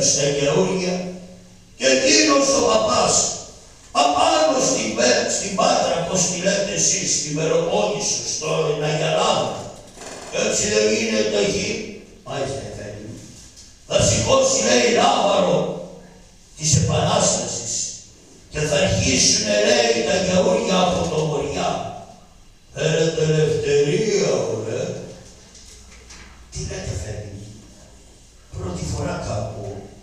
στα γεώργια και εκείνος ο παπάς απάνω στην Πάτρα, πώς τη λέτε εσείς, στην Πελοπόννησο, στην Αγιαλάδα, έτσι δεν γίνεται εκεί. Μάλιστα, εφέντη μου. Θα σηκώσει, λέει, λάβαρο της Επανάστασης και θα αρχίσουνε, λέει, τα γεώργια από το Βοριά. Φέρετε ελευθερία, ωραία. Τι λέτε, εφέντη μου. Πρώτη φορά κάπου.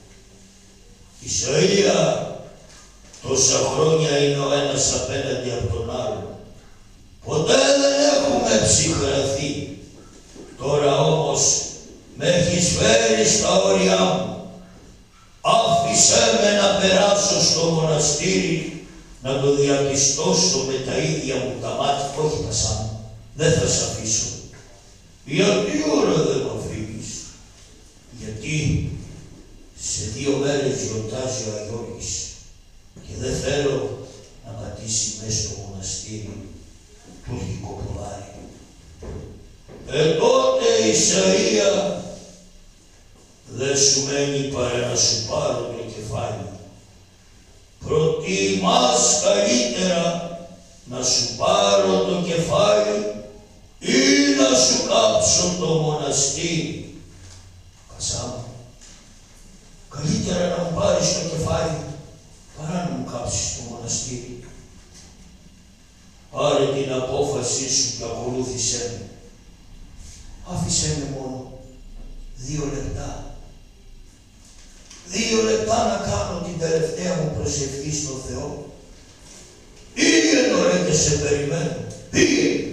Ισαΐα, τόσα χρόνια είναι ο ένας απέναντι από τον άλλον. Ποτέ δεν έχουμε ψυχραθεί. Τώρα όμως με έχεις φέρει στα όρια μου. Άφησέ με να περάσω στο μοναστήρι, να το διαπιστώσω με τα ίδια μου τα μάτια. Όχι, Πασά μου, δεν θα σ' αφήσω. Γιατί ώρα δεν με αφήνεις? Γιατί σε 2 μέρες γιορτάζει ο Αγιώργης και δεν θέλω να πατήσει μέσα στο μοναστήρι τουρκικό ποδάρι. Τότε, Ισαΐα, δεν σου μένει παρά να σου πάρω το κεφάλι. Προτιμάς καλύτερα να σου πάρω το κεφάλι ή να σου κάψω το μοναστήρι? Πασά μου, καλύτερα να μου πάρεις το κεφάλι παρά να μου κάψεις το μοναστήρι. Πάρε την απόφασή σου και ακολούθησέ με. Άφησέ με μόνο 2 λεπτά. 2 λεπτά να κάνω την τελευταία μου προσευχή στον Θεό. Πήγαινε, ωραία, και σε περιμένω. Πήγαινε.